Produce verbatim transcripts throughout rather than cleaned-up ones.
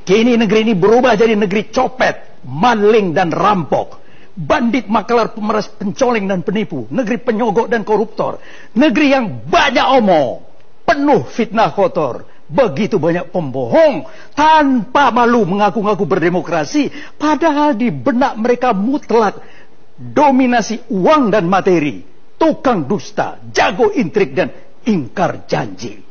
Kini negeri ini berubah jadi negeri copet, maling dan rampok. Bandit, maklar, pemeras, pencoleng dan penipu. Negeri penyogok dan koruptor. Negeri yang banyak omong, penuh fitnah kotor. Begitu banyak pembohong, tanpa malu mengaku-ngaku berdemokrasi. Padahal di benak mereka mutlak dominasi uang dan materi. Tukang dusta, jago intrik dan ingkar janji.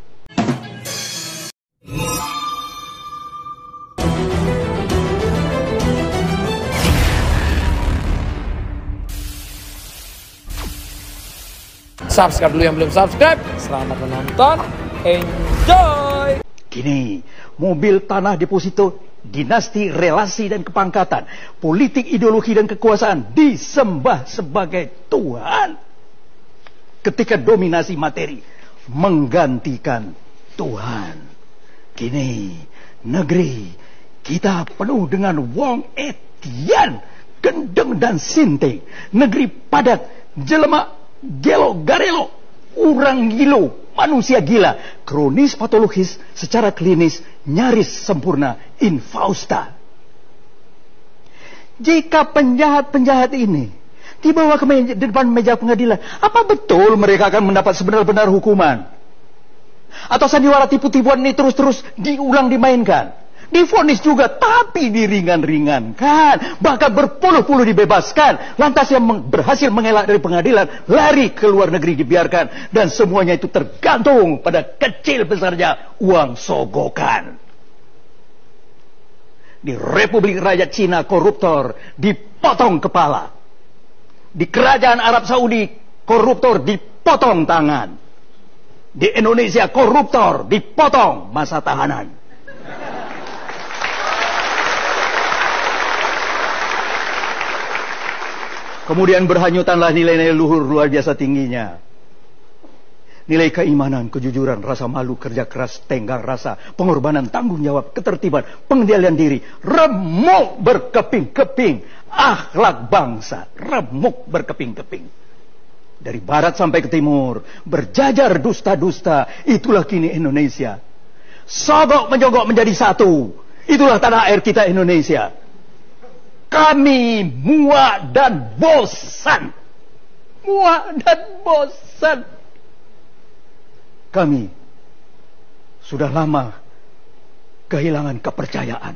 Subscribe dulu yang belum subscribe. Selamat menonton. Enjoy. Kini, mobil tanah deposito, dinasti, relasi dan kepangkatan, politik, ideologi dan kekuasaan disembah sebagai Tuhan. Ketika dominasi materi menggantikan Tuhan. Kini, negeri kita penuh dengan wong etian, gendeng dan sinting. Negeri padat, jelema, gelo, garelo, orang gilo, manusia gila, kronis patologis, secara klinis nyaris sempurna, infausta. Jika penjahat-penjahat ini dibawa ke meja, depan meja pengadilan, apa betul mereka akan mendapat sebenar-benar hukuman? Atau sandiwara tipu-tipuan ini terus-terus diulang dimainkan? Divonis juga, tapi diringan-ringankan. Bahkan berpuluh-puluh dibebaskan. Lantas yang berhasil mengelak dari pengadilan lari ke luar negeri dibiarkan. Dan semuanya itu tergantung pada kecil besarnya uang sogokan. Di Republik Rakyat Cina koruptor dipotong kepala. Di Kerajaan Arab Saudi koruptor dipotong tangan. Di Indonesia koruptor dipotong masa tahanan. Kemudian berhanyutanlah nilai-nilai luhur luar biasa tingginya. Nilai keimanan, kejujuran, rasa malu, kerja keras, tenggang rasa, pengorbanan, tanggung jawab, ketertiban, pengendalian diri, remuk berkeping-keping, akhlak bangsa, remuk berkeping-keping. Dari barat sampai ke timur, berjajar dusta-dusta, itulah kini Indonesia. Sogok menyogok menjadi satu, itulah tanah air kita Indonesia. Kami muak dan bosan. Muak dan bosan. Kami sudah lama kehilangan kepercayaan.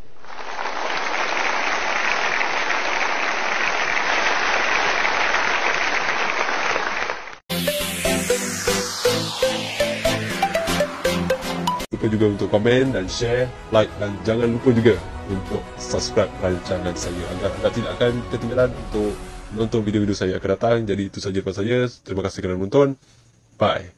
Lupa juga untuk komen dan share, like dan jangan lupa juga untuk subscribe rancangan saya agar anda tidak akan ketinggalan untuk menonton video-video saya akan datang. Jadi itu saja daripada saya. Terima kasih kerana menonton. Bye.